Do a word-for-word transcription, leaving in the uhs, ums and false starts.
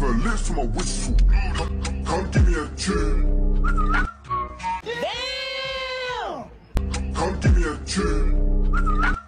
prefer lips to my whistle. Come, come, come give me a tune. Damn! Come give me a tune.